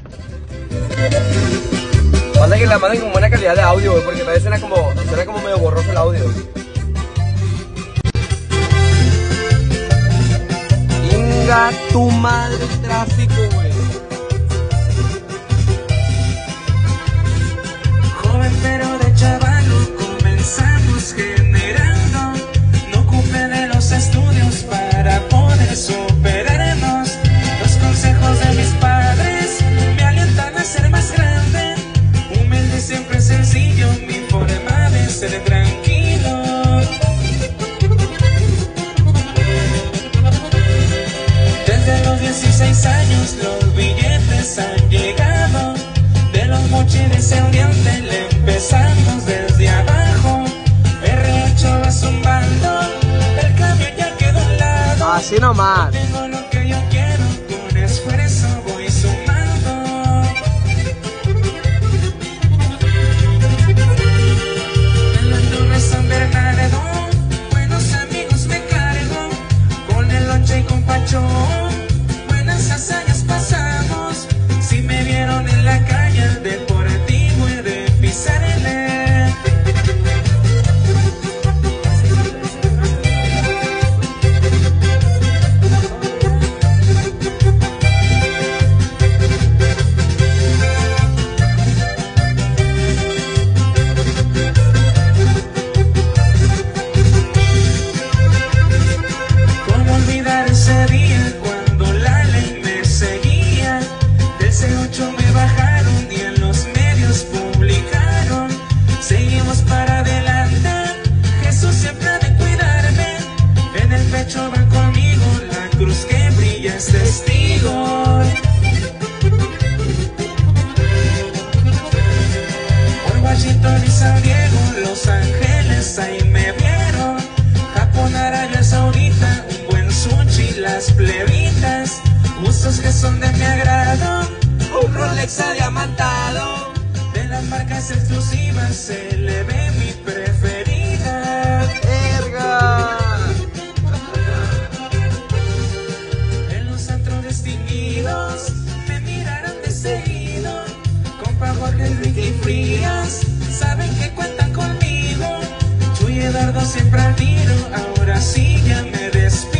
Pasa que la manden con buena calidad de audio, güey, porque todavía suena como medio borroso el audio. Inga tu madre el tráfico, güey. Joven pero de chavalo comenzamos generando. No ocupé de los estudios para poder superarnos. Los consejos de mis padres me alientan a ser más grande. Humilde, siempre sencillo, mi forma de ser tranquilo. Desde los 16 años los billetes han llegado. De los mochiles el diente le empezamos desde abajo. R8 va zumbando, el camión ya quedó a un lado. Así nomás. Tengo lo que yo quiero, con esfuerzo voy sumando. En la Torre San Bernardo, buenos amigos me cargo. Con el lonche y con Pacho, buenas hazañas pasamos. Si me vieron en la calle, el deportivo he de pisarle. ¿Cómo olvidar ese día cuando la ley me seguía? Del C8 me bajaron y en los medios publicaron. Seguimos para adelante, Jesús siempre ha de cuidarme. En el pecho va conmigo la cruz que brilla, es testigo. Por Washington y San Diego, Los Ángeles ahí me vieron. Japón, Arabia Saudita, un buen sushi, las plebitas, gustos que son de mi agrado. Un Rolex adiamantado, de las marcas exclusivas se le ve mi preferida. Verga. En los centros distinguidos me mirarán de seguido. Con Paguaje, Enrique y Frías, saben que cuentan conmigo. Chuy Eduardo siempre al tiro, ahora sí ya me despido.